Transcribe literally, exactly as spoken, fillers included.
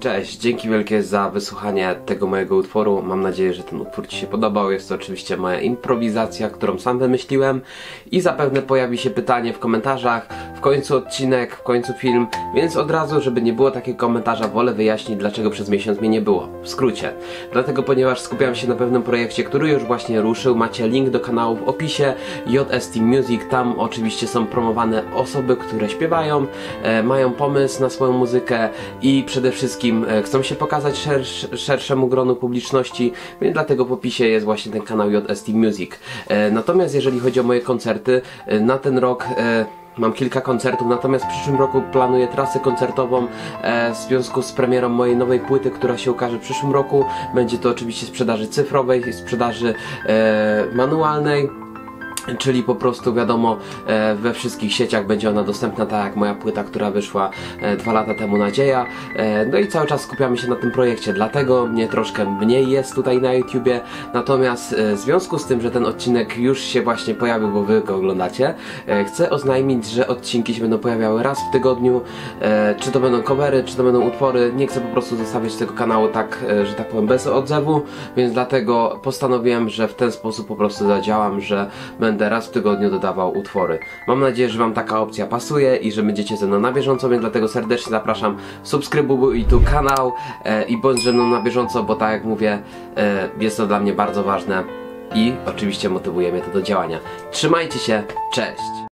Cześć, dzięki wielkie za wysłuchanie tego mojego utworu. Mam nadzieję, że ten utwór Ci się podobał. Jest to oczywiście moja improwizacja, którą sam wymyśliłem i zapewne pojawi się pytanie w komentarzach, w końcu odcinek, w końcu film, więc od razu, żeby nie było takiego komentarza, wolę wyjaśnić, dlaczego przez miesiąc mnie nie było. W skrócie. Dlatego, ponieważ skupiam się na pewnym projekcie, który już właśnie ruszył. Macie link do kanału w opisie, J S T Music. Tam oczywiście są promowane osoby, które śpiewają, e, mają pomysł na swoją muzykę i przede wszystkim chcą się pokazać szersz, szerszemu gronu publiczności, więc dlatego w opisie jest właśnie ten kanał J S T Music. E, natomiast jeżeli chodzi o moje koncerty, e, na ten rok e, mam kilka koncertów, natomiast w przyszłym roku planuję trasę koncertową e, w związku z premierą mojej nowej płyty, która się ukaże w przyszłym roku. Będzie to oczywiście sprzedaży cyfrowej, sprzedaży e, manualnej. Czyli po prostu wiadomo, e, we wszystkich sieciach będzie ona dostępna, tak jak moja płyta, która wyszła e, dwa lata temu, Nadzieja. E, no i cały czas skupiamy się na tym projekcie, dlatego mnie troszkę mniej jest tutaj na YouTubie. Natomiast e, w związku z tym, że ten odcinek już się właśnie pojawił, bo wy go oglądacie, e, chcę oznajmić, że odcinki się będą pojawiały raz w tygodniu. E, czy to będą covery, czy to będą utwory. Nie chcę po prostu zostawiać tego kanału tak, e, że tak powiem, bez odzewu, więc dlatego postanowiłem, że w ten sposób po prostu zadziałam, że będę Będę raz w tygodniu dodawał utwory. Mam nadzieję, że wam taka opcja pasuje i że będziecie ze mną na bieżąco, więc dlatego serdecznie zapraszam, subskrybuj tu kanał e, i bądź ze mną na bieżąco, bo tak jak mówię, e, jest to dla mnie bardzo ważne i oczywiście motywuje mnie to do działania. Trzymajcie się, cześć!